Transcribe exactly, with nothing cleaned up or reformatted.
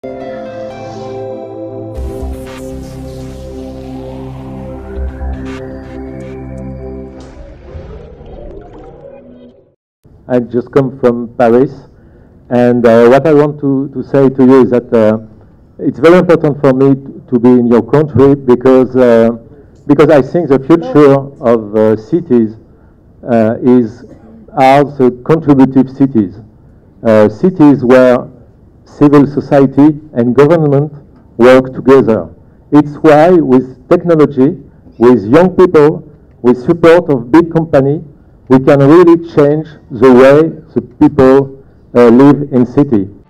I just come from Paris, and uh, what I want to, to say to you is that uh, it's very important for me to, to be in your country because uh, because I think the future of uh, cities uh, is are the contributive cities, uh, cities where civil society and government work together. It's why with technology, with young people, with support of big company, we can really change the way the people uh, live in city.